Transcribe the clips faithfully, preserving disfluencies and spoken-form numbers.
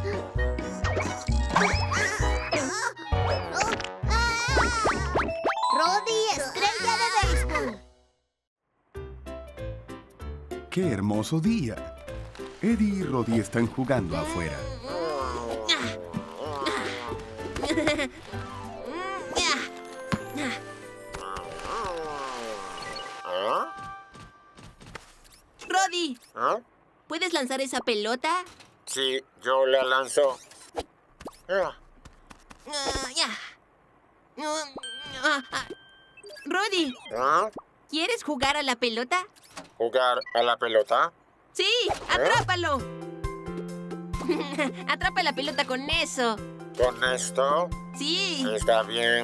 Roddy, estrella de béisbol. ¡Qué hermoso día! Eddie y Roddy están jugando afuera. Roddy, ¿Ah? ¿puedes lanzar esa pelota? Sí, yo la lanzo. Ah, Ah, ya. Ah, ah, ah. Roddy, ¿ah? ¿quieres jugar a la pelota? ¿Jugar a la pelota? ¡Sí! ¡Atrápalo! Atrapa la pelota con eso. ¿Con esto? ¡Sí! Está bien.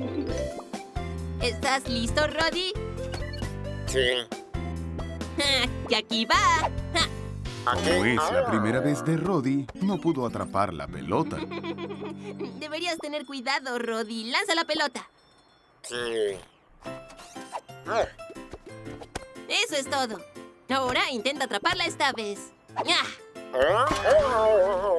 ¿Estás listo, Roddy? Sí. ¡Y aquí va! Aquí. Como es la Ah. primera vez de Roddy, no pudo atrapar la pelota. Deberías tener cuidado, Roddy. ¡Lanza la pelota! Sí. Ah, Eso es todo. Ahora intenta atraparla esta vez. ¡Ah! ah, ah,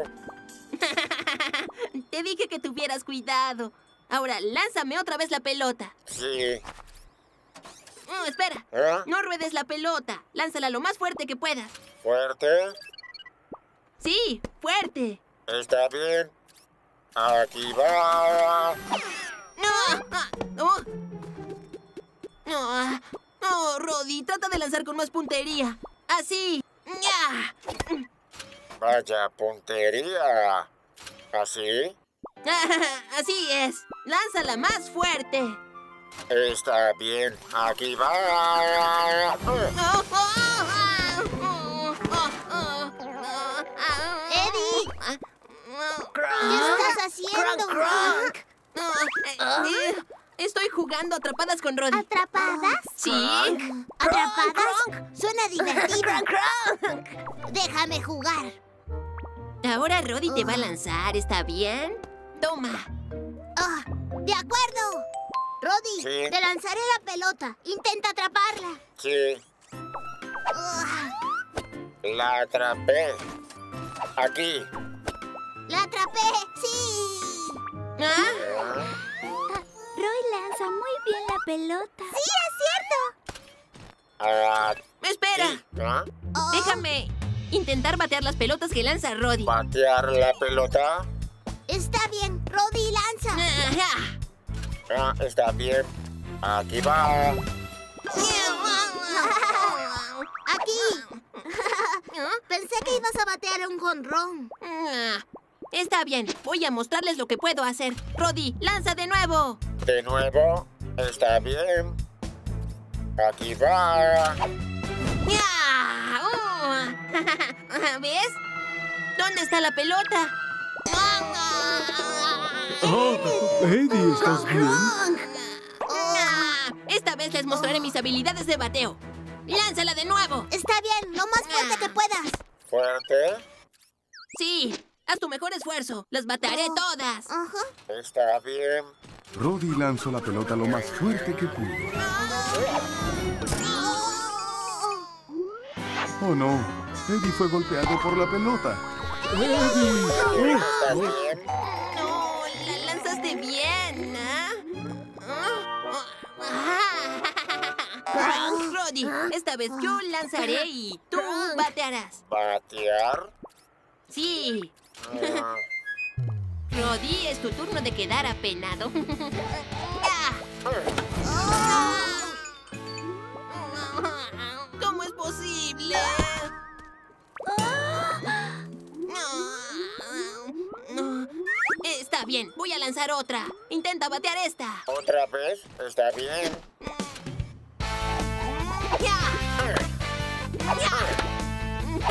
Te dije que tuvieras cuidado. Ahora, lánzame otra vez la pelota. sí. Oh, espera. ¿Ah? No ruedes la pelota. Lánzala lo más fuerte que puedas. ¿Fuerte? Sí, fuerte. Está bien. Aquí va. ¡No! Ah, ¡Oh! ¡No! ah, ¡Oh, Roddy! Trata de lanzar con más puntería. ¡Así! ¡Ya! Vaya puntería. ¿Así? Ah, ¡así es! ¡Lánzala más fuerte! Está bien. Aquí va. Ah, Oh, oh, ah, oh, oh, oh, ah, Eddie. ah, ¿Qué estás haciendo? no, eh, eh, Estoy jugando atrapadas con Roddy. ¿Atrapadas? Sí. ¿Atrapadas? Suena divertido. Déjame jugar. Ahora Roddy te va a lanzar, ¿está bien? Toma. Ah, de acuerdo. Roddy, Sí. te lanzaré la pelota. Intenta atraparla. sí. Ah, La atrapé. Aquí. la atrapé. Sí. ¿Ah? Ah, Roy lanza muy bien la pelota. Sí, es cierto. ah, Espera. ¿ah? Oh, Déjame intentar batear las pelotas que lanza Roddy. ¿Batear la pelota? Está bien. Roddy lanza. Ajá. Ah, está bien. Aquí va. Aquí. Pensé que ibas a batear un jonrón. Ah, Está bien, voy a mostrarles lo que puedo hacer. Roddy, lanza de nuevo. De nuevo. Está bien. Aquí va. ¡Ya! Oh. ¿Ves? ¿Dónde está la pelota? Oh, Eddie, ¿estás bien? Ah, Esta vez les mostraré mis habilidades de bateo. ¡Lánzala de nuevo! Está bien, lo más fuerte que puedas. Fuerte. Sí, haz tu mejor esfuerzo. Las batearé todas. Ajá. Está bien. Roddy lanzó la pelota lo más fuerte que pudo. Oh no, Eddie fue golpeado por la pelota. ¡Eddie! Está bien. No, la lanzaste bien, ¿ah? Ah. Roddy, esta vez yo lanzaré y tú batearás. Batear. Sí. Ah, Roddy, es tu turno de quedar apenado. ¿Cómo es posible? Está bien, voy a lanzar otra. Intenta batear esta. ¿Otra vez? Está bien. ¡Ya! ¡Ya!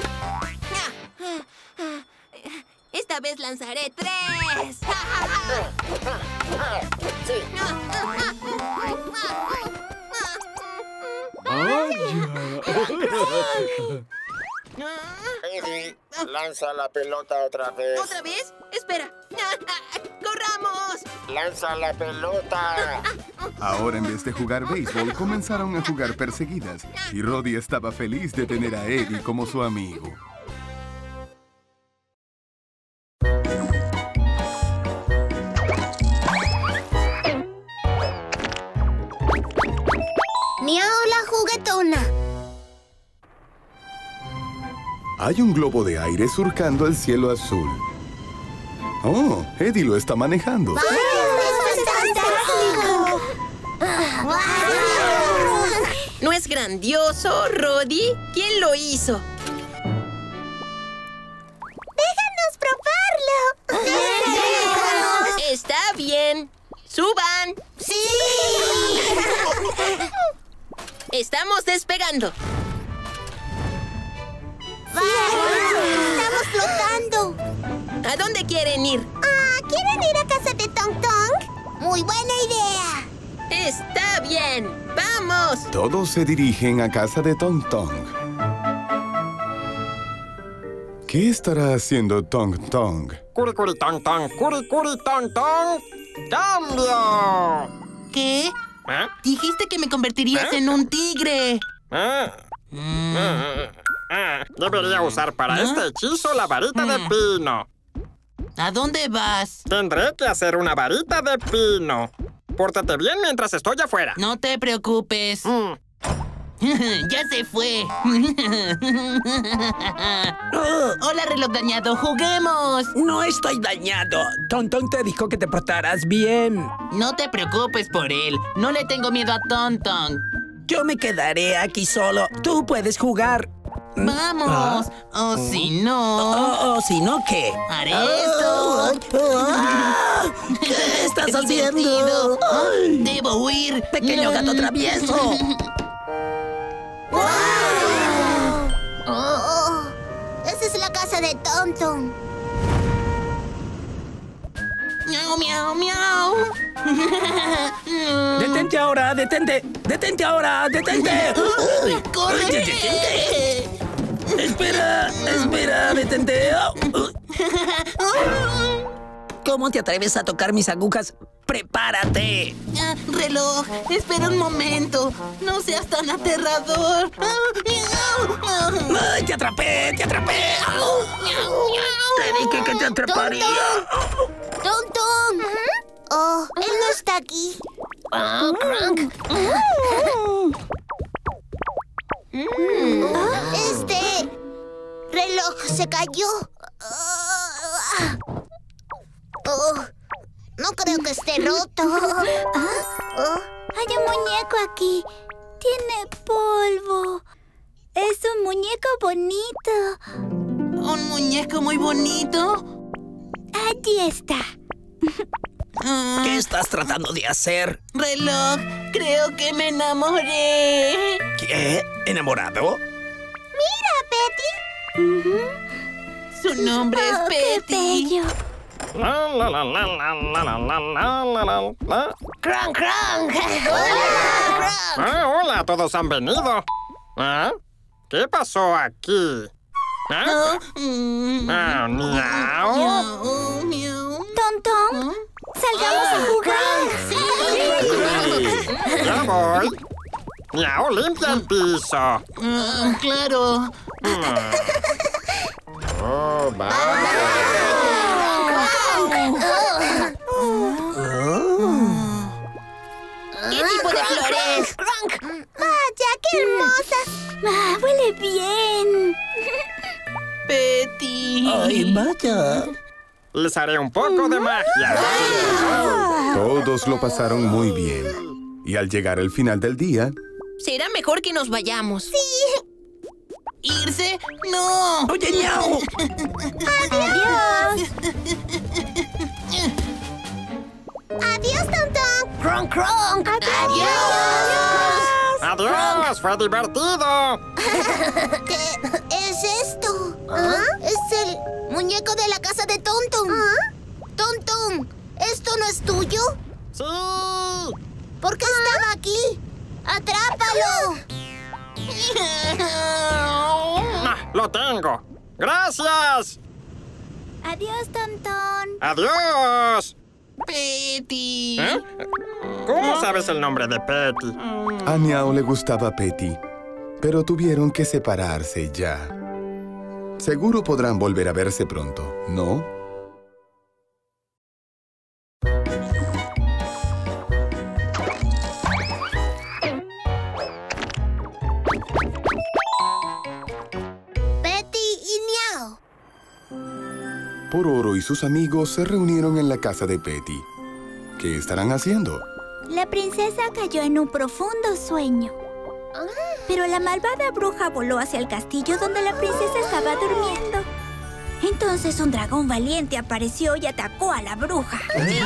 ¡Ja! Esta vez lanzaré tres. Sí. Eddie, lanza la pelota otra vez. ¿Otra vez? Espera. ¡Corramos! ¡Lanza la pelota! Ahora en vez de jugar béisbol, comenzaron a jugar perseguidas. Y Roddy estaba feliz de tener a Eddie como su amigo. Hay un globo de aire surcando el cielo azul. Oh, Eddie lo está manejando. ¡Esto es fantástico! ¿No es grandioso, Roddy? ¿Quién lo hizo? ¡Déjanos probarlo! Está bien. ¡Suban! ¡Sí! Estamos despegando. ¡Estamos flotando! ¿A dónde quieren ir? Ah, ¿quieren ir a casa de Tong Tong? ¡Muy buena idea! Está bien. ¡Vamos! Todos se dirigen a casa de Tong Tong. ¿Qué estará haciendo Tong Tong? Curi curi tong tong, curi curi tong tong. ¡Cambio! ¿Qué? ¿Eh? Dijiste que me convertirías ¿Eh? en un tigre. Ah, Mm. ah, ah. Debería usar para ¿Ah? este hechizo la varita de Mm. pino. ¿A dónde vas? Tendré que hacer una varita de pino. Pórtate bien mientras estoy afuera. No te preocupes. Mm. ¡Ya se fue! Hola, reloj dañado. ¡Juguemos! No estoy dañado. Tonton te dijo que te portaras bien. No te preocupes por él. No le tengo miedo a Tonton. Yo me quedaré aquí solo. Tú puedes jugar. ¡Vamos! O si no... Oh, oh, si no, ¿qué? ¡Haré esto! Ah, ¿Qué estás ¡Es haciendo? divertido! ¡Debo huir! Pequeño gato travieso. ¡Oh! ¡Esa es la casa de Tong Tong! ¡Miau, miau, miau! Detente ahora, detente. Detente ahora, detente. ¡Corre! Detente. Espera, espera, detente. ¿Cómo te atreves a tocar mis agujas? ¡Prepárate! Ah, reloj, espera un momento. No seas tan aterrador. Ah, miau, miau. ¡Ay, te atrapé! ¡Te atrapé! Te dije que te atraparía. ¡Tong Tong! Oh, él no está aquí. Este reloj se cayó. Oh, no creo que esté roto. Oh, hay un muñeco aquí. Tiene polvo. Es un muñeco bonito. ¿Un muñeco muy bonito? Allí está. Ah, ¿Qué estás tratando de hacer? reloj, creo que me enamoré. ¿Qué? ¿Enamorado? Mira, Betty. Su nombre es Oh, qué Petty. bello. La, la, la, la, la, la, la, la, la, la, la, la. ¡Crank, crank! Ah, hola, todos han venido. ¿Ah? ¿Qué pasó aquí? ¿Ah? Ah, mm, Ah, miau. miau, miau. Tom Tom, salgamos a jugar. Ya voy. Miau, limpia el piso. Ah, claro. Oh, vaya. ¿Qué tipo de flores? ¡Vaya, qué hermosas! Ah, huele bien. Petty. ¡Ay, vaya! Les haré un poco de magia. Todos lo pasaron muy bien. Y al llegar el final del día, Será mejor que nos vayamos. Sí. ¿Irse? ¡No! ¡Oye, ñau! ¡Adiós! ¡Adiós, Tom Tom! ¡Cronk, cronk! ¡Adiós! ¡Adiós! ¡Fue divertido! ¿Qué es esto? ¿Ah? Es el muñeco de la casa de Tom Tom. ¿Ah? Tom Tom, ¿esto no es tuyo? ¡Sí! ¿Por qué estaba aquí? ¡Atrápalo! Ah, ¡lo tengo! ¡Gracias! Adiós, Tom Tom. ¡Adiós! Petty. ¿Eh? ¿Cómo sabes el nombre de Petty? a Miau le gustaba Petty, pero tuvieron que separarse ya. Seguro podrán volver a verse pronto, ¿no? Betty y Pororo y sus amigos se reunieron en la casa de Petty. ¿Qué estarán haciendo? La princesa cayó en un profundo sueño. Pero la malvada bruja voló hacia el castillo donde la princesa estaba durmiendo. Entonces un dragón valiente apareció y atacó a la bruja.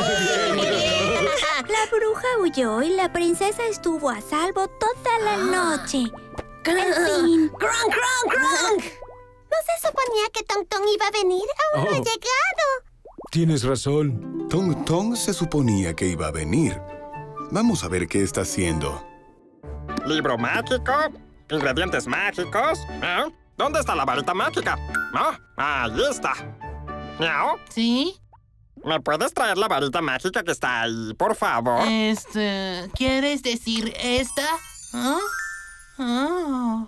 La bruja huyó y la princesa estuvo a salvo toda la noche. En fin. ¡Crunk, crunk, crunk! ¿No se suponía que Tong Tong iba a venir? ¡Aún no ha Oh. llegado! Tienes razón. Tong Tong se suponía que iba a venir. Vamos a ver qué está haciendo. ¿Libro mágico? ¿Ingredientes mágicos? ¿Eh? ¿Dónde está la varita mágica? ¿Ah? Ahí está. ¿Miau? ¿Sí? ¿Me puedes traer la varita mágica que está ahí, por favor? Este... ¿Quieres decir esta? ¿Ah? Oh.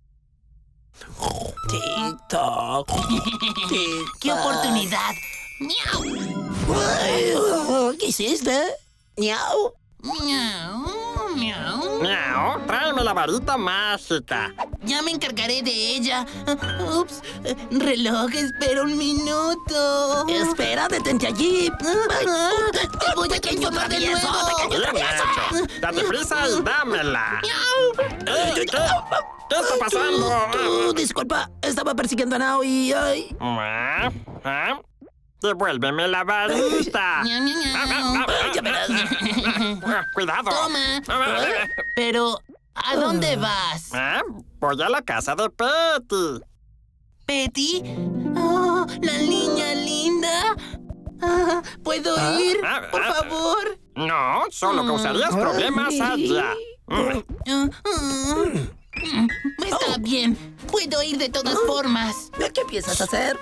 Tic-toc. Tic-toc. ¡Qué oportunidad! ¡Miau! Ay, ¿qué hiciste? Miau. ¡Miau! ¡Miau! Miau, tráeme la varita mágica. Ya me encargaré de ella. Ups. Reloj, espera un minuto. Espera, detente allí. Ay, Te voy a transformar de travieso, nuevo. pequeño Bien travieso. hecho. Date prisa y dámela. Eh, ¿Qué? ¿Qué está pasando? Tú, disculpa, estaba persiguiendo a Nao y... Ay. Ah, ah. Devuélveme la varita. Miau, miau, miau. Ya verás. Ah, Cuidado. Toma. Pero, ¿a dónde vas? Ah, voy a la casa de Petty. ¿Petty? Oh, la niña linda. Ah, ¿Puedo ir? Ah, Por ah, favor. No, solo causarías problemas allá. Mm. Ah, ah. Está bien. Puedo ir de todas formas. ¿Qué piensas hacer?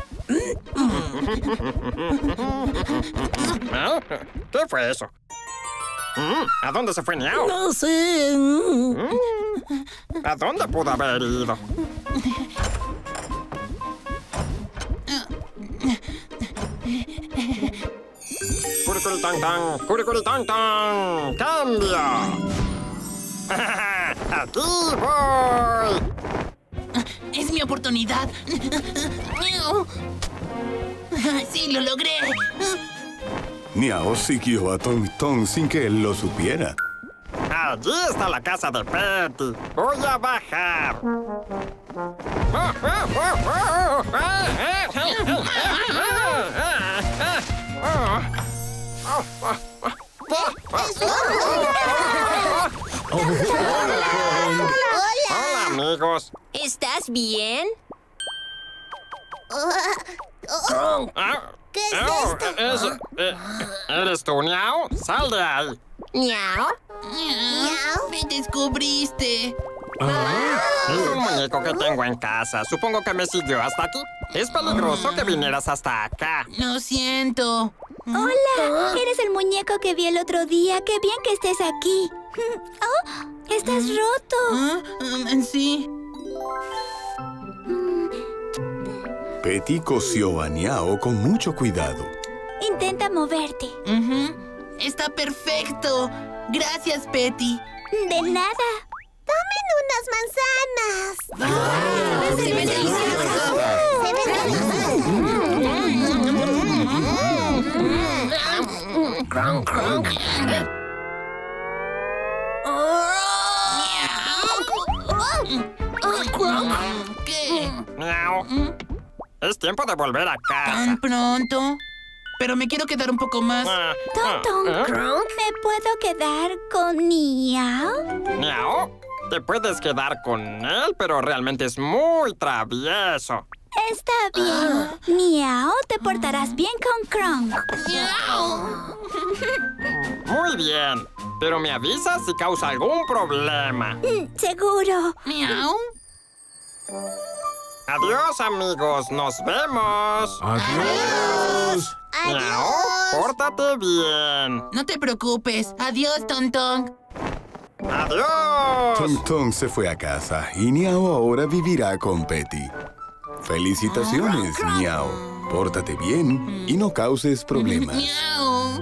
¿Ah? ¿Qué fue eso? Mm, ¿A dónde se fue Miau? No sé. Mm, ¿A dónde pudo haber ido? Curicuritantan, curicuritantan, ¡cambio! ¡Aquí voy! Es mi oportunidad. Miau. Sí, lo logré. Miao siguió a Tong Tong sin que él lo supiera. Allí está la casa de Petty. Voy a bajar. Hola, amigos. ¿Estás bien? Ah, ¿Qué es oh, esto? es- eh, ¿Eres tú, Miau? Sal de ahí. ¿Miau? Miau. Me descubriste. Es un muñeco que tengo en casa. Supongo que me siguió hasta aquí. Es peligroso que vinieras hasta acá. Lo siento. Hola, eres el muñeco que vi el otro día. Qué bien que estés aquí. Oh, estás roto. Ah, um, sí. Petty cosió a Miao con mucho cuidado. Intenta moverte. Ujú. Está perfecto. Gracias, Petty. De nada. ¡Tomen unas manzanas! Se ven deliciosas. Se ven ¿Qué? Miau. Es tiempo de volver a casa. ¿Tan pronto? Pero me quiero quedar un poco más. Ah, Tong Tong, ah, ¿eh? ¿me puedo quedar con Miao? Miau, te puedes quedar con él, pero realmente es muy travieso. Está bien. Miao, te portarás bien con Krong. ¡Miau! Muy bien, pero me avisas si causa algún problema. Mm, seguro. ¡Miau! Adiós, amigos, nos vemos. Adiós. Miau, pórtate bien. No te preocupes. Adiós, Tontong. Adiós. Tong Tong se fue a casa y Miao ahora vivirá con Petty. Felicitaciones, Miao. Pórtate bien y no causes problemas. ¡Miau!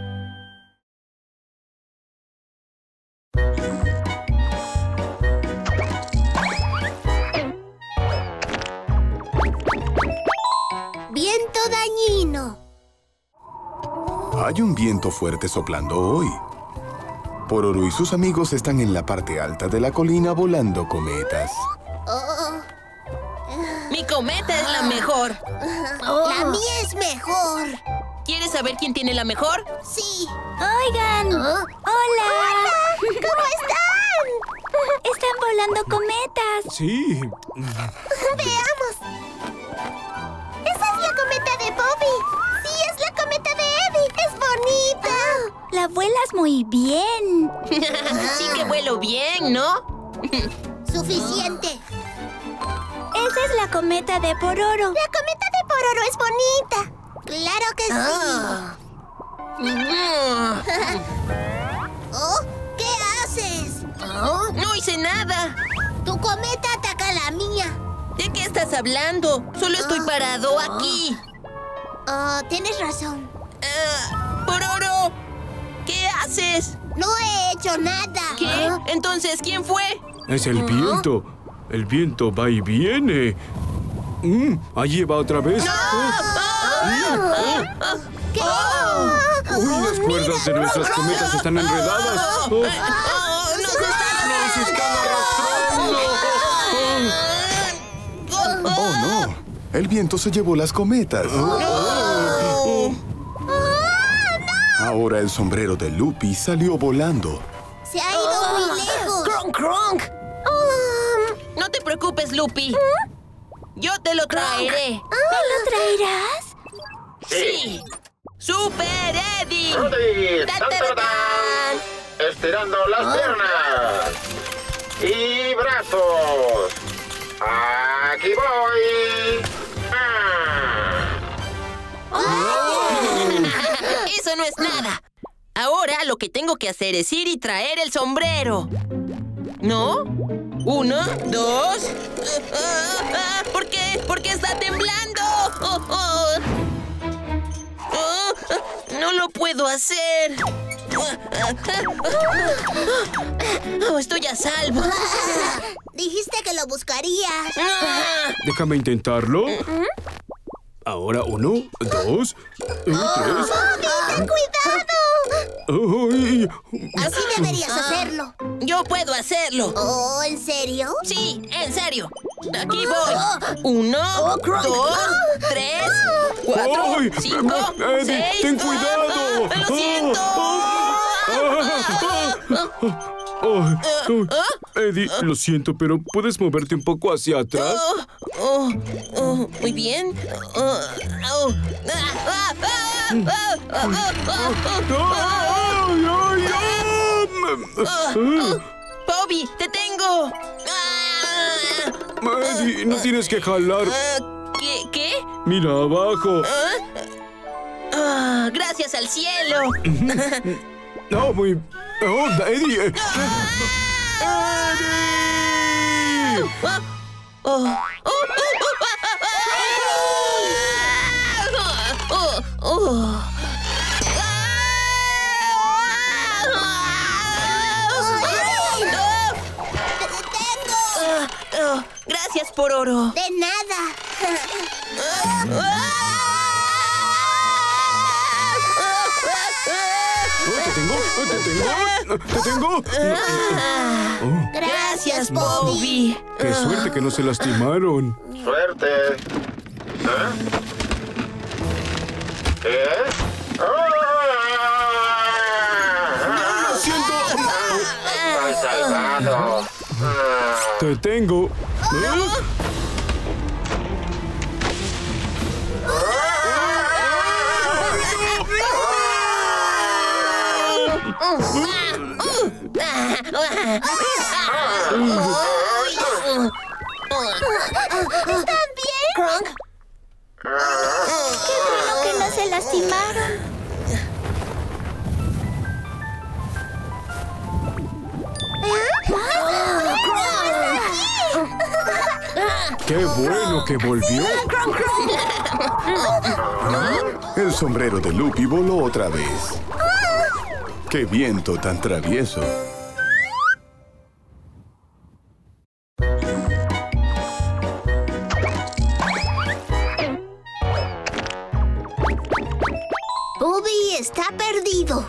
Viento dañino. Hay un viento fuerte soplando hoy. Pororo y sus amigos están en la parte alta de la colina volando cometas. Oh, Mi cometa es la mejor. La mía es mejor. ¿Quieres saber quién tiene la mejor? Sí. Oigan. ¿Ah? Hola. ¿Cómo están? Están volando cometas. Sí. Veamos. Esa es la cometa de Bobby. Sí, es la cometa de Eddie. Es bonita. La vuelas muy bien. Sí que vuelo bien, ¿no? Suficiente. Esa es la cometa de Pororo. La cometa de Pororo es bonita. Claro que sí. Oh, ¿qué haces? No hice nada. Tu cometa ataca a la mía. ¿De qué estás hablando? Solo estoy parado aquí. Oh, tienes razón. Ah, Pororo, ¿qué haces? No he hecho nada. ¿Qué? Entonces, ¿quién fue? Es el viento. El viento va y viene. Mm, allí va otra vez. ¿Qué? Uy, las cuerdas de nuestras cometas están enredadas. Oh, Oh, nos están... ¡Nos están arrastrando! ¡Oh, no! El viento se llevó las cometas. Ahora el sombrero de Lupi salió volando. Se ha ido muy lejos. ¡Cronk, cronk! No te preocupes, Lupi. Yo te lo traeré. ¿Me lo traerás? ¡Sí! ¡Super Eddie! Rudy, ¡Tan, tan, tan, tan, tan. Estirando las piernas. Y brazos. Aquí voy. Ah. Eso no es nada. Ahora lo que tengo que hacer es ir y traer el sombrero. ¿No? Uno, dos... Ah, ah, ah, ¿por qué? ¿Por qué está temblando? Oh, oh. Oh, no lo puedo hacer. Oh, estoy a salvo. Dijiste que lo buscarías. Ah. Déjame intentarlo. Ahora uno, dos, y tres. ¡Ten cuidado! Ay, Así deberías hacerlo. Yo puedo hacerlo. Oh, ¿en serio? Sí, en serio. Aquí voy. Uno, dos, tres, cuatro, ¡Ay! cinco, Eddie, seis. ten cuidado. ¡Ah! ¡Lo siento! Oh, oh, Eddie, lo siento, pero ¿puedes moverte un poco hacia atrás? Oh, oh, oh, muy bien. Oh, oh. Ah, ah, ah, ah, ah, ¡Ay, ay, ay! ah. Bobby, te tengo. Ah, Eddie, no tienes que jalar. ah, ¿Qué? ¿Qué? Mira abajo. Ah, ah, gracias al cielo. No, muy... Oh, Eddie. ¡Eddie! Ah, oh, oh, oh, oh, oh, oh. Ah, oh, gracias, Pororo. De nada. Oh, ¿te tengo? Oh, ¿te tengo? ¿Te tengo? Oh, Gracias, Bobby. qué suerte que no se lastimaron. Suerte. ¿Eh? ¿Qué? ¡Ah! ¡Lo siento! Estoy salvado. Ah. ¡Te tengo! ¿Eh? ¿Están bien? Kronk, Qué bueno que no se lastimaron. ¡Qué bueno que volvió! El sombrero de Lupi voló otra vez. ¡Qué viento tan travieso! Harry está perdido.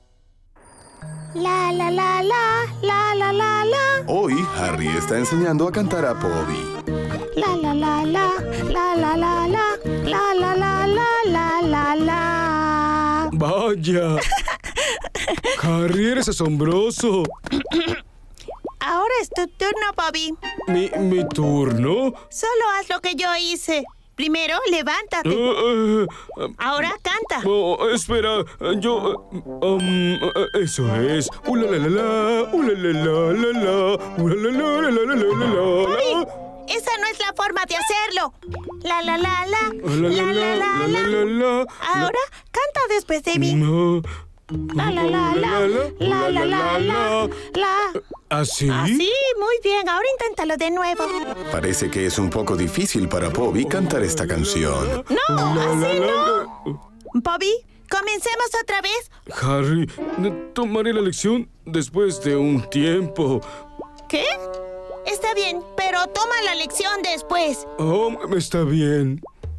La, la, la, la, la, la, la, la. Hoy, Harry está enseñando a cantar a Poby. La, la, la, la, la, la, la, la, la, la, la, la, la, la, la. ¡Vaya! Harry, eres asombroso. Ahora es tu turno, Poby. ¿Mi, mi turno? Solo haz lo que yo hice. Primero, levántate. Uh, uh, uh, Ahora canta. Oh, espera, yo... uh, um, uh, eso es. Uh, la, la, la, la, uh, la, la, la, la, la, uh, la, la, la, la, la, la, la, la. Esa no es la forma de hacerlo. La, la, la, la, La, la, la, la, la, la, la. Ahora, canta después de mí. No. La, la, la, la, la, la, la, la, la. ¿Así? Así, muy bien. Ahora inténtalo de nuevo. Parece que es un poco difícil para Poby cantar esta canción. No, La, la, así la, no. Poby, comencemos otra vez. Harry, tomaré la lección después de un tiempo. ¿Qué? Está bien, pero toma la lección después. Oh, está bien.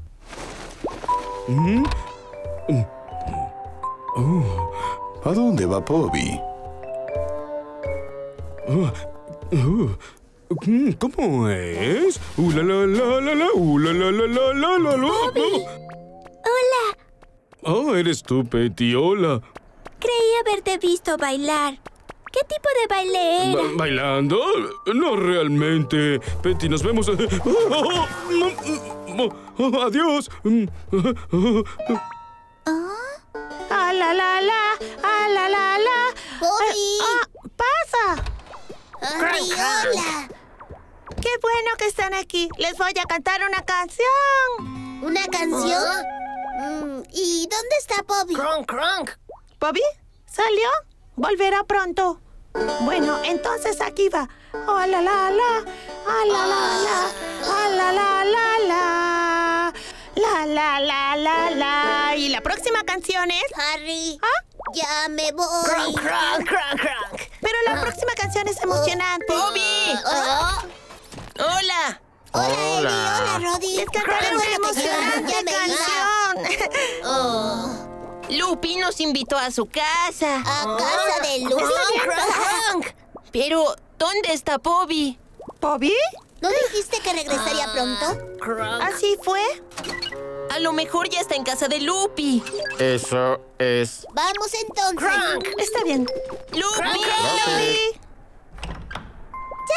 ¿Mm? Oh. ¿A dónde va Poby? Oh. Oh. Mm, ¿Cómo es? Uh, la, la, la, la, la, uh, la, la, la, la, la, la, la. Hola. Oh, eres tú, Petty. Hola. Creí haberte visto bailar. ¿Qué tipo de baile era? Ba- ¿Bailando? No realmente. Petty, nos vemos. Oh, oh, oh, oh, adiós. Ah, la, la, la, ah, la, la, la. Poby. Ah, pasa. Harry, hola. Qué bueno que están aquí. Les voy a cantar una canción. ¿Una canción? Mm, ¿Y dónde está Poby? Cronk, cronk. ¿Poby? ¿Salió? Volverá pronto. Bueno, entonces aquí va. Oh, la, la, la. Ah, la, la, la. Ah, la, la, la, la. La, la, la, la, la. Y la próxima canción es... Harry, ¿Ah? ya me voy. Cronk, cronk, cronk, cronk. Pero la próxima canción es emocionante. ¡Poby! Oh, ¡Hola! hola, Eddie. Hola, Roddy. Les cantaré Qué una bueno que ya- emocionante ya me iba. canción. Oh, Lupi nos invitó a su casa. a casa de Lucy. Cronk, cronk. Pero, ¿dónde está Poby? ¿Poby? ¿No dijiste que regresaría pronto? Cronk. ¿Así fue? A lo mejor ya está en casa de Lupi. Eso es. Vamos entonces. Cronk. Está bien. ¡Lupi! Lupi. ¡Ya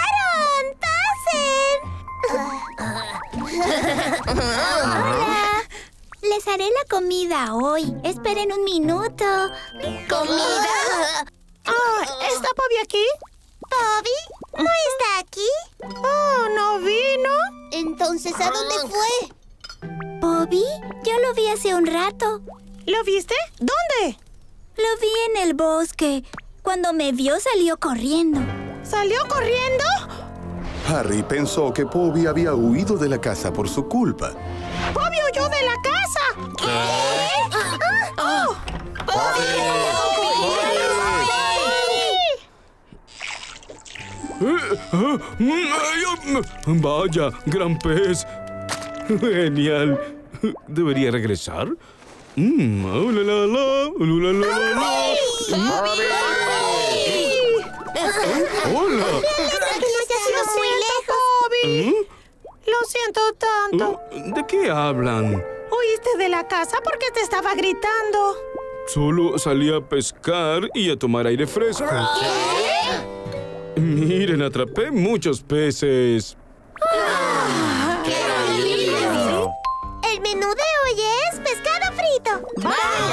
llegaron! ¡Pasen! Hola. Les haré la comida hoy. Esperen un minuto. ¿Comida? Ah, ¿está Poby aquí? ¿Poby? ¿No está aquí? Oh, ¿no vino? Entonces, ¿a dónde fue? ¿Poby? Yo lo vi hace un rato. ¿Lo viste? ¿Dónde? Lo vi en el bosque. Cuando me vio, salió corriendo. ¿Salió corriendo? Harry pensó que Poby había huido de la casa por su culpa. ¡Poby huyó de la casa! ¿Qué? ¡Oh! Eh, ah, mm, ay, ah, mm, Vaya, gran pez. Genial. ¿Debería regresar? Mm, oh, la, la, la, oh, la, la, la, la. Hola. Muy lejos, Poby. ¿Mm? Lo siento tanto. ¿De qué hablan? Huiste de la casa porque te estaba gritando. Solo salí a pescar y a tomar aire fresco. Miren, atrapé muchos peces. El menú de hoy es pescado frito.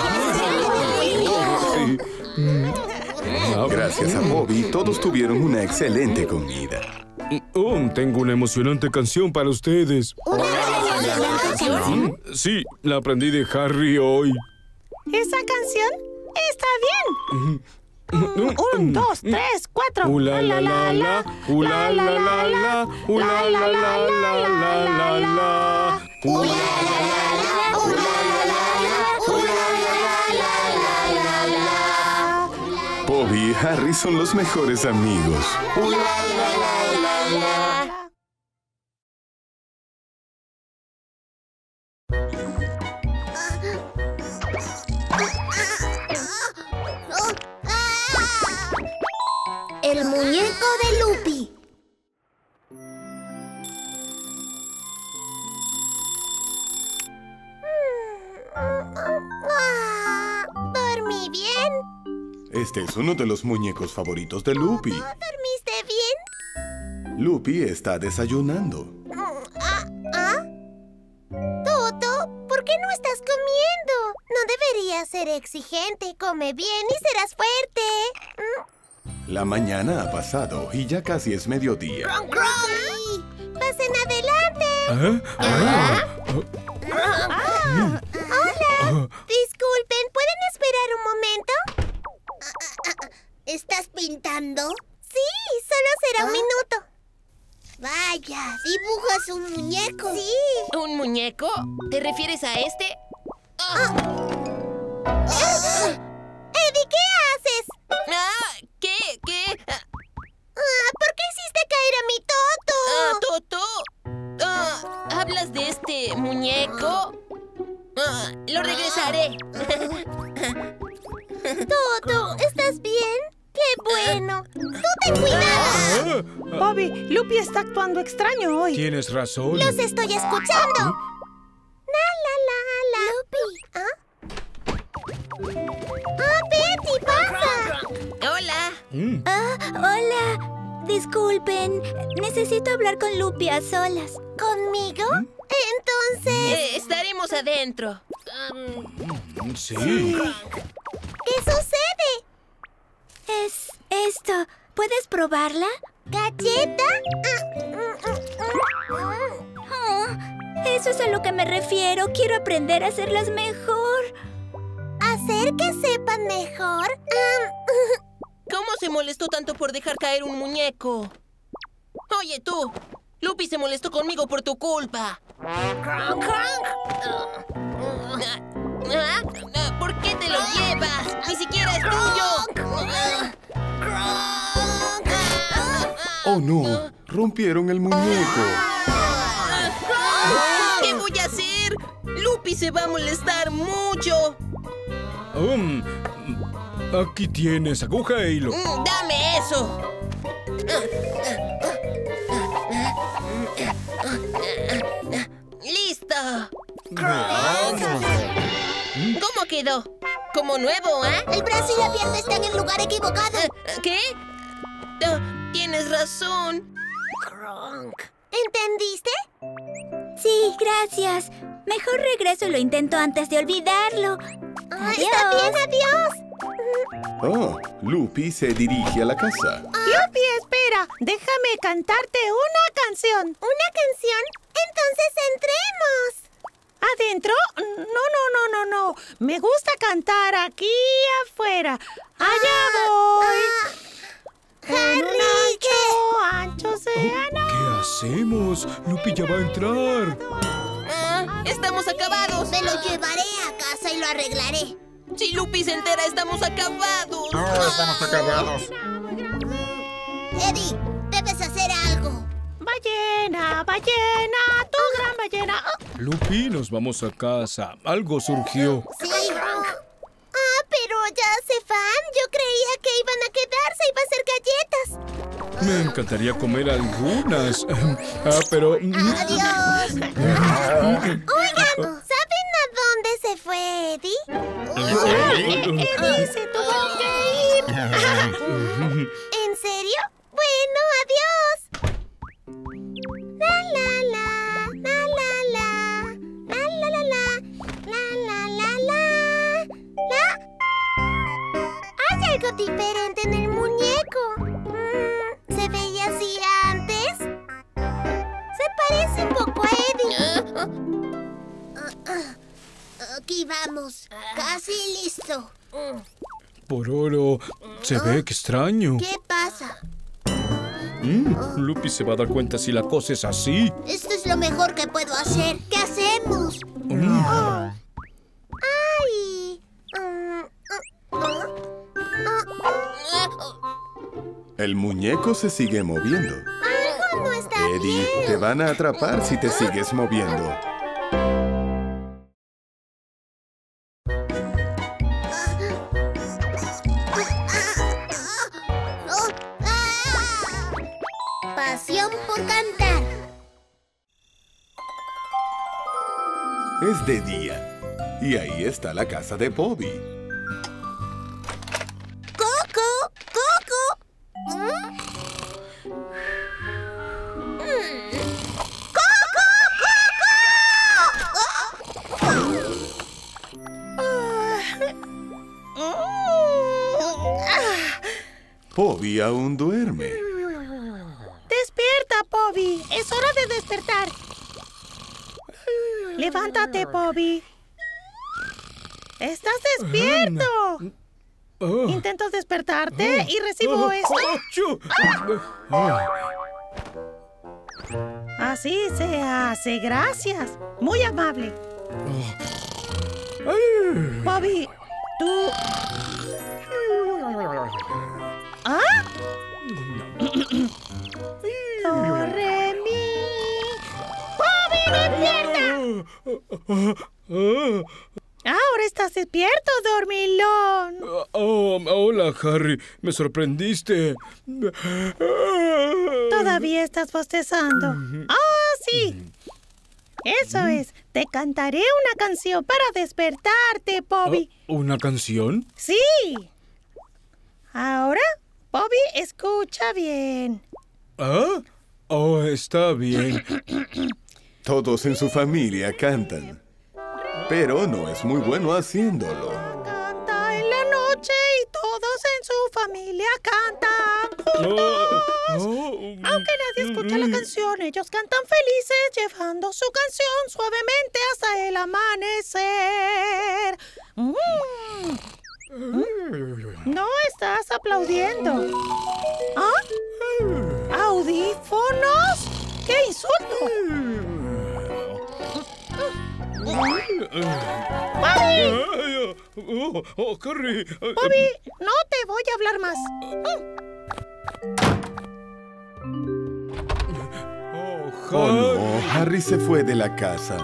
Sí. Mm. Ah, Gracias a Poby, todos tuvieron una excelente comida. Oh, tengo una emocionante canción para ustedes. ¿Una canción? Mm, Sí, la aprendí de Harry hoy. ¿Esa canción? Está bien. Un, dos, tres, cuatro. Uh, la, la, la, la. Uh, la, la, la, la. Uh, la, la, la, la, la, la, la. Uh, la, la, la, la. Uh, la, la, la, la. Uh, la, la, la, la, la, la. Poby y Harry son los mejores amigos. Uh, la, la, la, la, la. Ah. muñeco de Lupi. Ah, ¿dormí bien? Este es uno de los muñecos favoritos de Lupi. ¿Dormiste bien? Lupi está desayunando. ¿Ah? ¿Ah? Toto, ¿por qué no estás comiendo? No deberías ser exigente. Come bien y serás fuerte. La mañana ha pasado y ya casi es mediodía. ¡Sí! ¡Pasen adelante! ¿Ah? ¿Ah? Ah, ¡hola! Disculpen, ¿pueden esperar un momento? ¿Estás pintando? Sí, solo será un minuto. Vaya, dibujas un muñeco. Sí. ¿Un muñeco? ¿Te refieres a este? Ah. Ah. Eddie, ¿qué haces? Ah, ¿Qué? ¿Qué? Ah, Ah, ¿por qué hiciste caer a mi Toto? ah, ¿Toto? Ah, ¿hablas de este muñeco? Ah, lo regresaré. Toto, ¿estás bien? ¡Qué bueno! ¡Tú ten cuidado! Bobby, Lupi está actuando extraño hoy. Tienes razón. ¡Los estoy escuchando! La, la, la, la. Lupi. ¿Ah? ¡Ah, Betty, pasa! Hola. Mm. Ah, hola. Disculpen, necesito hablar con Lupi a solas. ¿Conmigo? Entonces... Eh, estaremos adentro. Mm, Sí. ¿Qué sucede? Es esto. ¿Puedes probarla? ¿Galleta? Oh, eso es a lo que me refiero. Quiero aprender a hacerlas mejor. ¿Hacer que sepan mejor? ¿Cómo se molestó tanto por dejar caer un muñeco? Oye, tú. Lupi se molestó conmigo por tu culpa. Ah, ah, ¿Por qué te lo llevas? ¡Ni siquiera es tuyo! ¡Oh, no! ¡Rompieron el muñeco! ¿Qué voy a hacer? Lupi se va a molestar mucho. Um, aquí tienes aguja e hilo. Mm, ¡Dame eso! ¡Listo! ¿Cómo quedó? Como nuevo, ¿eh? El brazo y la pierna están en el lugar equivocado. ¿Qué? Oh, tienes razón. ¿Entendiste? Sí, gracias. Mejor regreso y lo intento antes de olvidarlo. Ah, Adiós. está bien, adiós. Oh, Lupi se dirige a la casa. Lupi, espera. Déjame cantarte una canción. ¿Una canción? Entonces entremos. ¿Adentro? No, no, no, no, no. Me gusta cantar aquí afuera. Allá voy. En un ancho, ancho océano. ¿Qué hacemos? Lupi ya va a entrar. Ah, estamos acabados. Me lo llevaré a casa y lo arreglaré. Si Lupi se entera, estamos acabados. No, estamos acabados. Eddie, debes hacer algo. Ballena, ballena, tu gran ballena. Oh, Lupi, nos vamos a casa. Algo surgió. Sí. Ah, pero ya se van. Yo creía que iban a quedarse. Iba a hacer galletas. Me encantaría comer algunas. Ah, pero... Adiós. Oigan, ¿saben a dónde se fue Eddie? Eddie se tuvo que ir. ¿En serio? Bueno, adiós. La la la, la la la, la la la la, la la la la, la. Hay algo diferente en el muñeco. Mm, ¿Se veía así antes? Se parece un poco a Eddie. Ah, ah, aquí vamos, casi listo. Por oro. Se ve que extraño. ¿Qué pasa? Mm, Lupi se va a dar cuenta si la cosa es así. Esto es lo mejor que puedo hacer. ¿Qué hacemos? Mm. ¡Ay! Mm, uh, uh, El muñeco se sigue moviendo. algo no está Eddie, bien. te van a atrapar si te sigues moviendo. Oh, ah, Es de día. Y ahí está la casa de Bobby. ¡Coco! ¡Coco! ¿Mm? Bobby aún duerme. Despierta, Bobby. Es hora de despertar. Levántate, Bobby. ¿Estás despierto? Intento despertarte y recibo esto. Así se hace. Gracias. Muy amable. Bobby, tú... ¿Ah? Do, re, mi. ¡Bobby, despierta! Ahora estás despierto, dormilón. Oh, hola, Harry. Me sorprendiste. Todavía estás bostezando. ¡Oh, sí! Eso es. Te cantaré una canción para despertarte, Bobby. ¿Una canción? Sí. Ahora, Bobby, escucha bien. ¿Ah? Oh, está bien. Todos en su familia cantan. Pero no es muy bueno haciéndolo. Canta en la noche y todos en su familia cantan juntos. Oh, oh, Aunque nadie escucha la canción, ellos cantan felices, llevando su canción suavemente hasta el amanecer. Mm. No estás aplaudiendo. ¿Ah? ¿Audífonos? ¡Qué insulto! ¡Bobby! Oh, oh, Harry. Bobby, no te voy a hablar más. Oh, Oh, no. Harry se fue de la casa.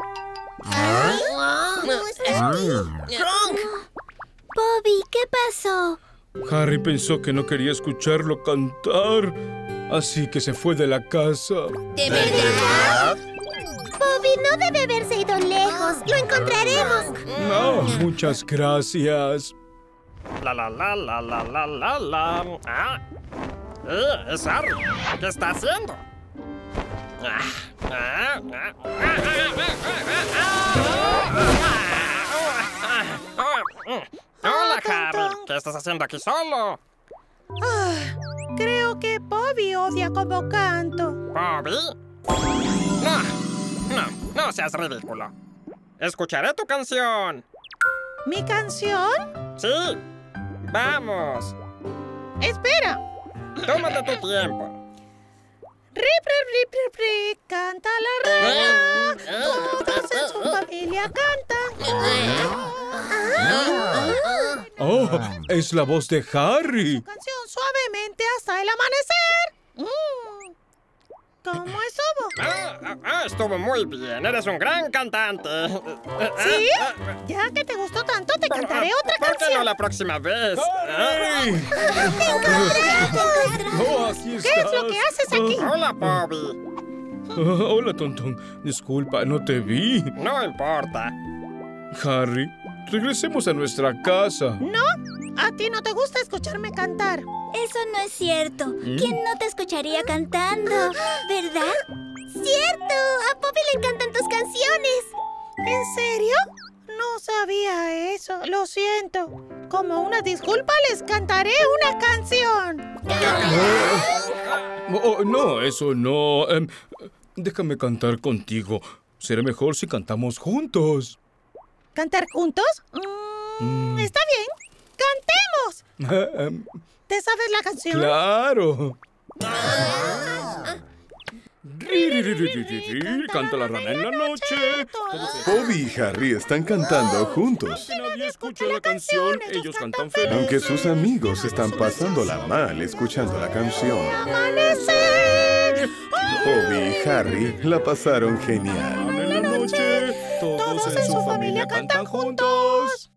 Bobby, ¿qué pasó? Harry pensó que no quería escucharlo cantar, así que se fue de la casa. ¿De verdad? Bobby no debe haberse ido lejos. Lo encontraremos. No, muchas gracias. La la la la la la la la. Ah. Eh, es Harry. ¿Qué está haciendo? Ah, ah, ah, ah, ah, ah, ah, ah. Hola, Harry. ¿Qué estás haciendo aquí solo? Ah, creo que Bobby odia cómo canto. ¿Bobby? No, no, no seas ridículo. Escucharé tu canción. ¿Mi canción? Sí. Vamos. Espera. Tómate tu tiempo. Rip, rip, rip, rip, rip, canta la reina. Todos en su familia cantan. Oh, es la voz de Harry. Canción suavemente hasta el amanecer. Mm. ¿Cómo estuvo? Ah, ah, ah, estuvo muy bien. Eres un gran cantante. ¿Sí? Ya que te gustó tanto, te cantaré otra ¿Por qué canción. no la próxima vez? ¡Harry! Oh, aquí estás. ¿Qué es lo que haces aquí? Hola, Bobby. Ah, hola, Tontón. Disculpa, no te vi. No importa. Harry, regresemos a nuestra casa. ¿No? A ti no te gusta escucharme cantar. Eso no es cierto. ¿Quién no te escucharía cantando? ¿Verdad? ¡Cierto! A Bobby le encantan tus canciones. ¿En serio? No sabía eso. Lo siento. Como una disculpa, les cantaré una canción. Oh, no, eso no. Em, déjame cantar contigo. Será mejor si cantamos juntos. ¿Cantar juntos? Mm, está bien. ¡Cantemos! ¿Te sabes la canción? ¡Claro! Canta la rana en la noche. Bobby y Harry están cantando juntos. Que nadie escucha la canción, ellos cantan feliz. Aunque sus amigos están pasándola mal escuchando la canción. ¡Amanecer! Bobby y Harry la pasaron genial. En la noche, todos en su familia cantan juntos.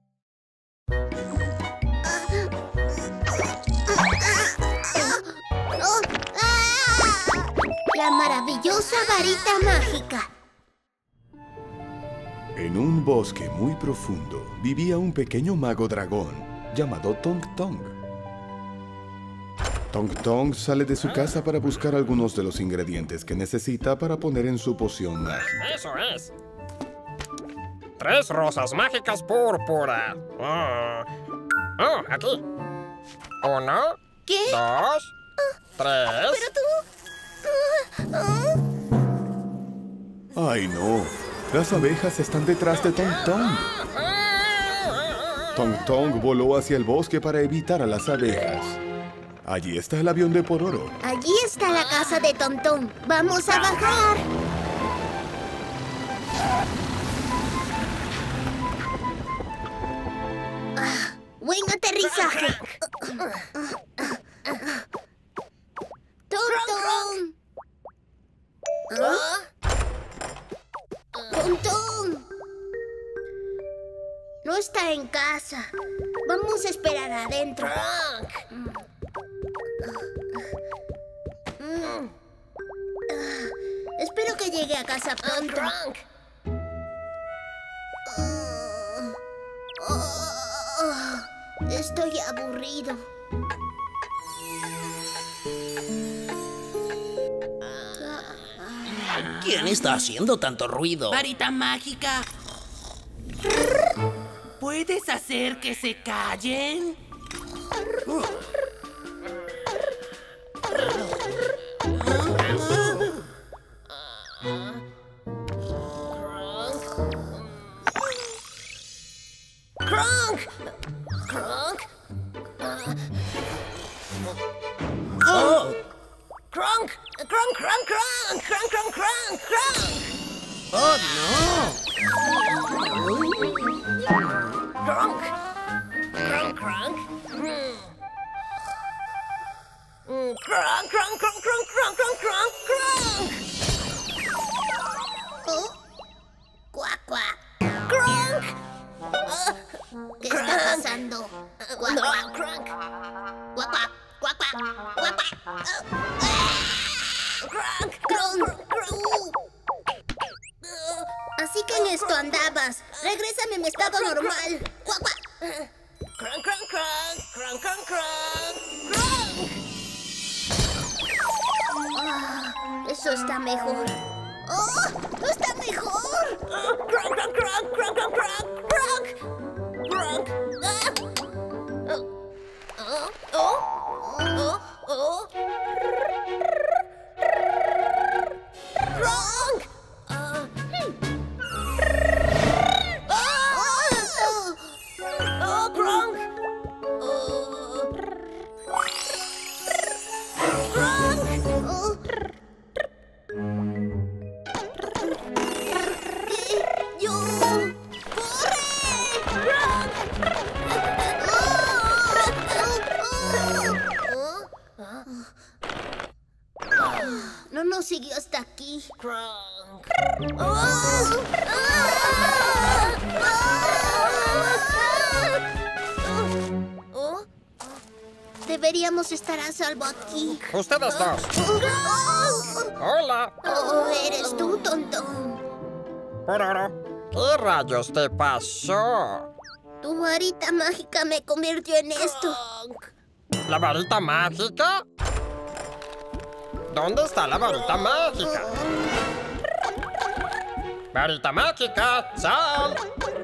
La maravillosa varita mágica. En un bosque muy profundo vivía un pequeño mago dragón llamado Tong Tong. Tong Tong sale de su casa para buscar algunos de los ingredientes que necesita para poner en su poción mágica. Eso es. Tres rosas mágicas púrpura. Oh, oh aquí. Uno. ¿Qué? Dos. Tres. Pero tú... Ah, ah. ¡Ay, no! Las abejas están detrás de Tong Tong. Tong Tong voló hacia el bosque para evitar a las abejas. Allí está el avión de Pororo. Allí está la casa de Tontón. ¡Vamos a bajar! Ah, ¡buen aterrizaje! ¡Tontón! ¿Ah? ¡Tontón! No está en casa. Vamos a esperar adentro. Mm. Ah, espero que llegue a casa pronto. Ah, ah, estoy aburrido. ¿Quién está haciendo tanto ruido? Varita mágica. ¿Puedes hacer que se callen? ¡Kronk! ¡Kronk! ¡Oh! ¡Kronk! ¡Kronk, kronk, kronk! ¡Kronk, kronk, kronk, kronk! ¡Oh, ¡Kronk! ¡Kronk, kronk! Mm. Mm, ¡Kronk, kronk, kronk, kronk, kronk, kronk, kronk, kronk! ¿Oh? ¡Cuac, cuac! ¡Kronk! Ah, ¿qué está pasando? ¡Cuac, cuac! ¡Kronk! ¡Cuac, cuac! ¡Cuac, cuac! ¡Cuac, cuac! ¡Kronk! ¡Kronk! ¡Kronk! Así que en esto andabas. Regrésame a mi estado normal. ¡Cuac, cuac! ¡Kronk, kronk, kronk! ¡Kronk, kronk, kronk! ¡Kronk! Ah, eso está mejor. ¡Oh! ¡Está mejor! ¡Kronk, kronk, kronk! ¡Kronk, kronk, kronk! ¡Kronk! ¡Kronk! ¡Oh! ¡Oh! ¡Oh! ¡Oh! ¡Kronk! Ah, hmm. ¡Oh, Kronk! Oh. ¡Kronk! Oh. ¿Qué? ¡Yo! ¡Corre! ¡Kronk! No nos siguió hasta aquí. Kronk. ¡Oh! ¿Oh? Deberíamos estar a salvo aquí. Ustedes dos. ¡Oh! Hola. Oh, ¿eres tú, Tontón? Pororo. ¿Qué rayos te pasó? Tu varita mágica me convirtió en esto. ¿La varita mágica? ¿Dónde está la varita mágica? ¡Varita mágica! ¡Sal!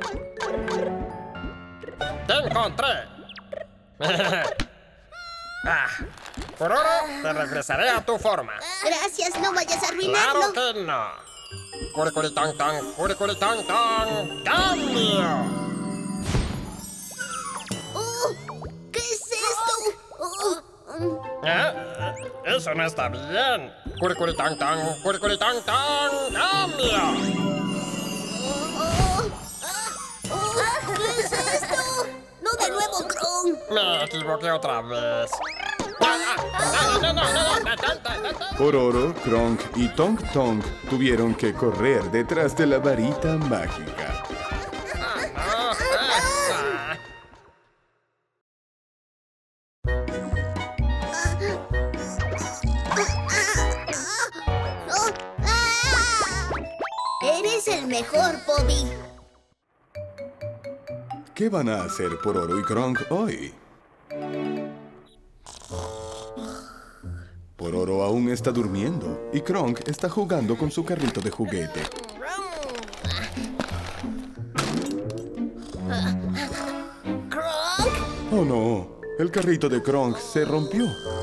¡Te encontré! ah, Pororo, te regresaré a tu forma. Gracias, no vayas a ¡Claro arruinarlo. que no! ¡Curicuritán-tán! ¡Curicuritán-tán! ¡Cambio! Oh, ¿qué es esto? Oh, um. ¿Eh? Eso no está bien. ¡Curicuritán-tán! ¡Curicuritán-tán! ¡Cambio! Oh, ah, oh, ¿qué es esto? No de nuevo, Kronk. Me equivoqué otra vez. Pororo, Kronk y Tong Tong tuvieron que correr detrás de la varita mágica. Eres el mejor, Bobby. ¿Qué van a hacer Pororo y Kronk hoy? Pororo aún está durmiendo y Kronk está jugando con su carrito de juguete. ¿Kronk? Oh no, el carrito de Kronk se rompió.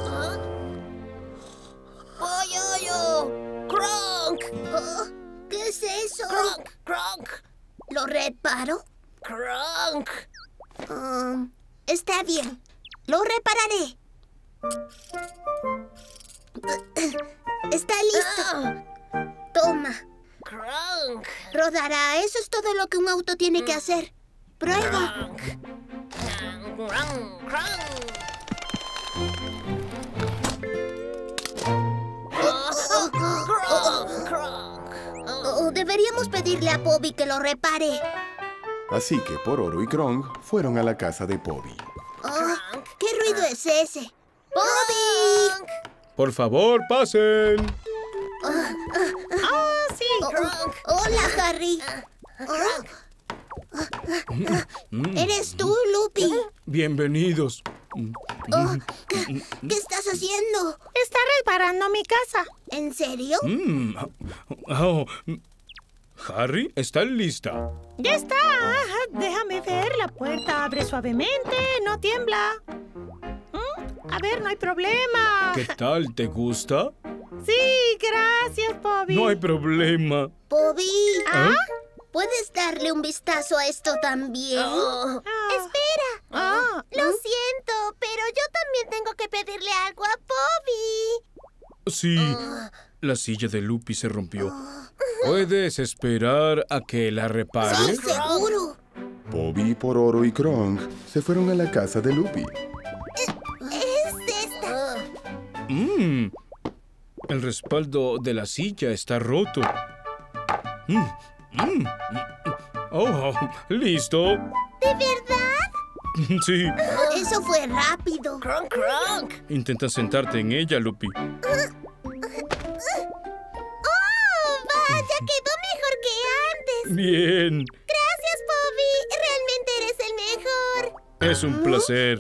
¡Pollo! ¡Kronk! Oh, ¿qué es eso? ¡Kronk! ¡Kronk! ¿Lo reparo? ¡Kronk! Um, está bien. Lo repararé. Está listo. Toma. ¡Kronk! Rodará. Eso es todo lo que un auto tiene que hacer. Prueba. Oh, deberíamos pedirle a Pobi que lo repare. Así que Pororo y Kronk fueron a la casa de Pobi. Oh, ¿qué ruido es ese? ¡Pobi! Por favor, pasen. ¡Oh, sí! Oh, hola, Harry. Oh. ¿Eres tú, Lupi? Bienvenidos. Oh, ¿qué, ¿Qué estás haciendo? Está reparando mi casa. ¿En serio? Mm. Oh. Harry, ¿está lista? ¡Ya está! Déjame ver. La puerta abre suavemente, no tiembla. ¿Mm? A ver, no hay problema. ¿Qué tal? ¿Te gusta? Sí, gracias, Pobi. No hay problema. Pobi, ¿Ah? ¿puedes darle un vistazo a esto también? Ah. Espera. Ah. Lo siento, pero yo también tengo que pedirle algo a Pobi. Sí, la silla de Lupi se rompió. ¿Puedes esperar a que la repare? Sí, seguro. Pobi, Pororo y Kronk se fueron a la casa de Lupi. Es esta. Mm. El respaldo de la silla está roto. Mm. Mm. Oh, ¿listo? ¿De verdad? Sí. Eso fue rápido. Kronk, Kronk. Intenta sentarte en ella, Lupi. ¡Oh, vaya! Quedó mejor que antes. Bien. Gracias, Pobi. Realmente eres el mejor. Es un placer.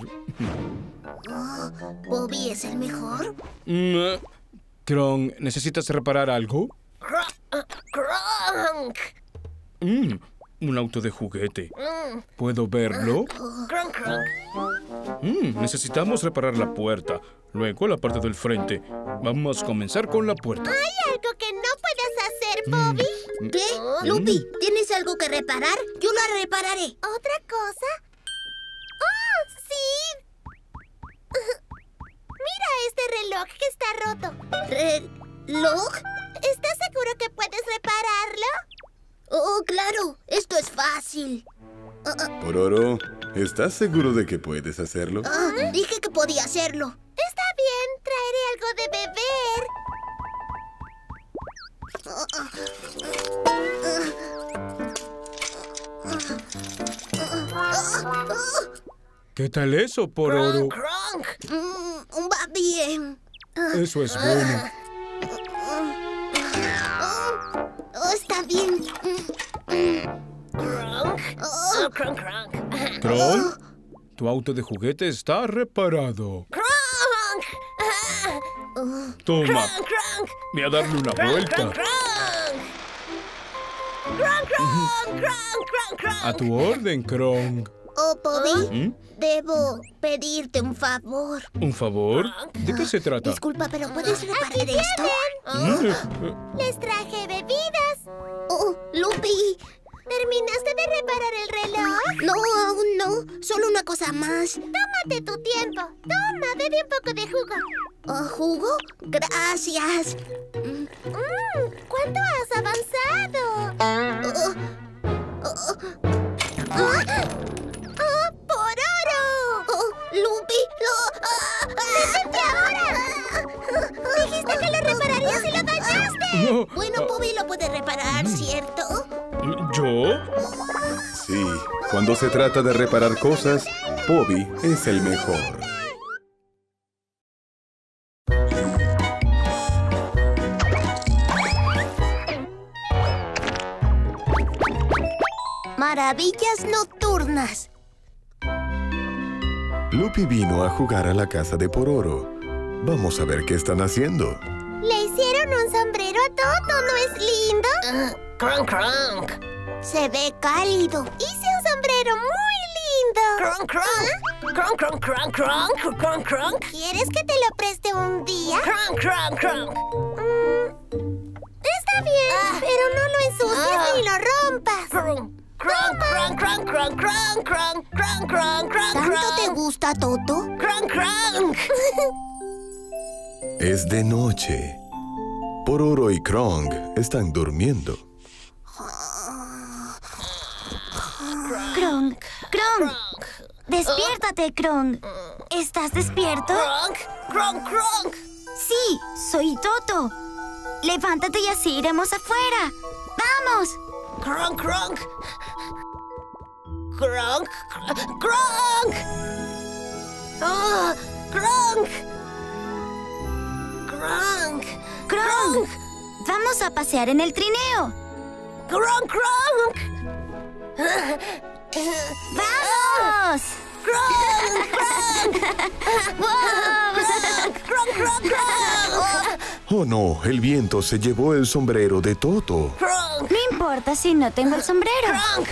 ¿Pobi es el mejor? Mm. Kronk, ¿necesitas reparar algo? Kronk. Mm. Un auto de juguete. ¿Puedo verlo? Kronk, Kronk. Mm. Necesitamos reparar la puerta. Luego la parte del frente. Vamos a comenzar con la puerta. ¿Hay algo que no puedas hacer, Pobi? ¿Qué? Lupi, ¿tienes algo que reparar? Yo la repararé. ¿Otra cosa? ¡Oh, sí! Mira este reloj que está roto. ¿Reloj? ¿Estás seguro que puedes repararlo? Oh, claro. Esto es fácil. Pororo, ¿estás seguro de que puedes hacerlo? Ah, dije que podía hacerlo. Está bien, traeré algo de beber. ¿Qué tal eso, Pororo? Kronk. Mm, va bien. Eso es bueno. Oh, está bien. Kronk. Oh, Kronk, Kronk. Kronk, tu auto de juguete está reparado. Kronk. Toma, Kronk, Kronk. ve a darle una vuelta. Kronk, Kronk, Kronk, Kronk, Kronk. A tu orden, Kronk. Oh, Pobi, ¿Mm? debo pedirte un favor. ¿Un favor? ¿De qué se trata? Disculpa, pero ¿puedes reparar esto? Mm. Les traje bebidas. Oh, Lupi. ¿Terminaste de reparar el reloj? No, aún no. Solo una cosa más. Tómate tu tiempo. Toma, bebe un poco de jugo. ¿Oh, jugo? Gracias. Mm, ¿Cuánto has avanzado? Oh, oh, oh, oh, ¡Pororo! Oh, ¡Lupi! ¡Oh, ah, ah, ¡Detente ahora! Dijiste que lo repararías y lo dañaste. No. Bueno, Pobi lo puede reparar, ¿cierto? ¿Yo? Sí, cuando se trata de reparar cosas, Pobi es el mejor. Maravillas nocturnas. Lupi vino a jugar a la casa de Pororo. Vamos a ver qué están haciendo. Le hicieron un sombrero a Toto, ¿no es lindo? Uh, crunk, crunk. Se ve cálido. Hice un sombrero muy lindo. Crunk, crunk. Crunk, crunk, crunk, crunk, crunk, crunk. ¿Quieres que te lo preste un día? Crunk, crunk, crunk. Mm, está bien, Ah. pero no lo ensucies Ah. ni lo rompas. Crunk, crunk, crunk, crunk, crunk, crunk, crunk, crunk, crunk, crunk, ¿Tanto te crunk. gusta, Toto? Crunk, crunk. Es de noche. Pororo y Krong están durmiendo. Krong, Krong. Despiértate, Krong. ¿Estás despierto? Crunk, crunk, crunk. Sí, soy Toto. Levántate y así iremos afuera. ¡Vamos! Crunk, crunk. Crunk, crunk. Ah, crunk. Crunk. Krong, vamos a pasear en el trineo. Crunk, crunk. ¡Vamos! Crunk, crunk. Crunk, crunk, crunk. Oh no, el viento se llevó el sombrero de Toto. Crunk, No importa si no tengo el sombrero. crunk.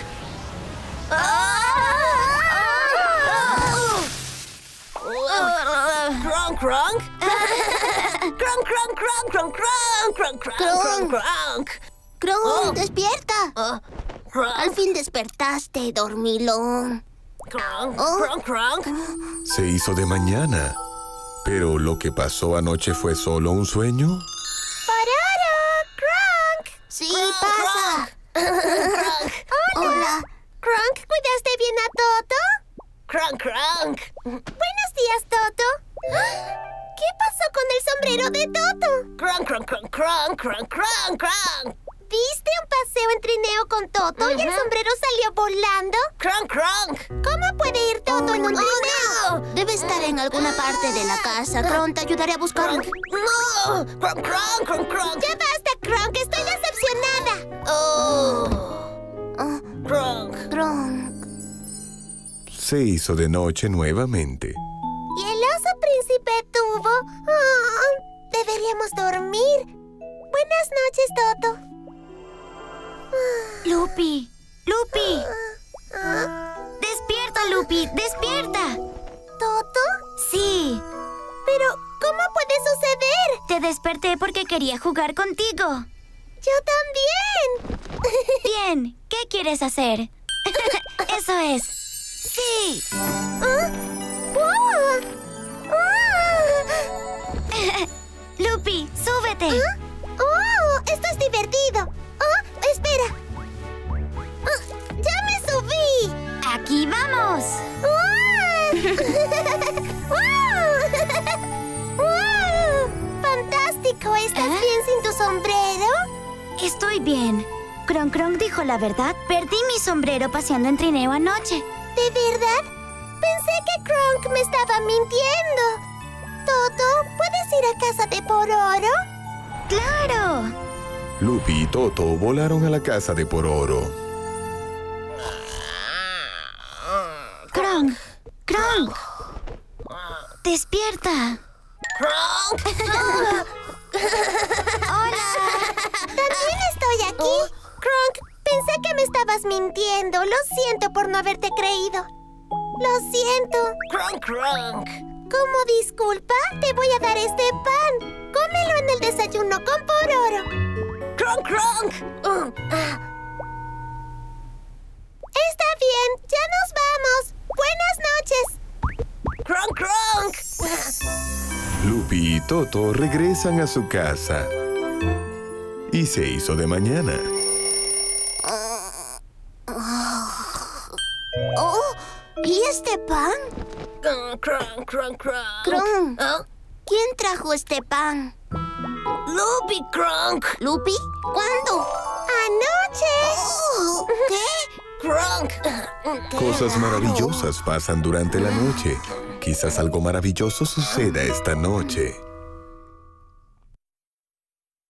Crunk, crunk. Crunk, crunk, crunk, crunk, crunk, crunk, crunk, crunk. Krong, Oh. despierta. Ah, Al crunk, fin despertaste, dormilón. crunk, Oh. crunk, crunk. Se hizo de mañana. Pero lo que pasó anoche fue solo un sueño. ¡Pororo! ¡Krong! Sí, Crunk, pasa. crunk. Hola. Krong, ¿cuidaste bien a Toto? Crunk, crunk. Buenos días, Toto. ¿Qué pasó con el sombrero de Toto? Crunk, crunk, crunk, crunk, crunk, crunk, crunk. ¿Diste un paseo en trineo con Toto y el Ujú. sombrero salió volando? Crunk, crunk. ¿Cómo puede ir Toto en un Oh, trineo? no. Debe estar en alguna parte de la casa. Krong, te ayudaré a buscarlo. No. Crunk, crunk, crunk, crunk. Ya basta, Krong, estoy decepcionada. Oh. Oh, Crunk. Krong. Se hizo de noche nuevamente. ¿Y el oso príncipe tuvo? Oh, deberíamos dormir. Buenas noches, Toto. Lupi, Lupi. Ah, Despierta, Lupi, despierta. ¿Toto? Sí, ¿Pero cómo puede suceder? te desperté porque quería jugar contigo. ¡Yo también! Bien, ¿qué quieres hacer? Eso es. Sí. ¿Ah? ¡Wow! ¡Ah! Lupi, súbete. ¿Ah? ¡Oh! ¡Esto es divertido! ¡Oh! ¡Espera! ¡Ah! ¡Ya me subí! Aquí vamos. ¡Wow! ¡Wow! ¡Wow! ¡Fantástico! ¿Estás ¿Ah? bien sin tu sombrero? Estoy bien. Krong Krong dijo la verdad. Perdí mi sombrero paseando en trineo anoche. ¿De verdad? Pensé que Krong me estaba mintiendo. Toto, ¿puedes ir a casa de Pororo? ¡Claro! Lupi y Toto volaron a la casa de Pororo. Krong, Krong. Despierta. Crunk. Hola. También estoy aquí. Krong, pensé que me estabas mintiendo. Lo siento por no haberte creído. Lo siento. Crunk, crunk. Como disculpa, te voy a dar este pan. Cómelo en el desayuno con Pororo. Crunk, crunk. Uh, ah. Está bien, ya nos vamos. Buenas noches. Crunk, crunk. Lupi y Toto regresan a su casa. Y se hizo de mañana. Oh, ¿y este pan? Uh, crunk, crunk, crunk. Krong, ¿Ah? ¿quién trajo este pan? Lupi, crunk. ¿Lupi? ¿Cuándo? ¡Anoche! Oh, ¿qué? Crunk. Qué Cosas raro. maravillosas pasan durante la noche. Quizás algo maravilloso suceda esta noche.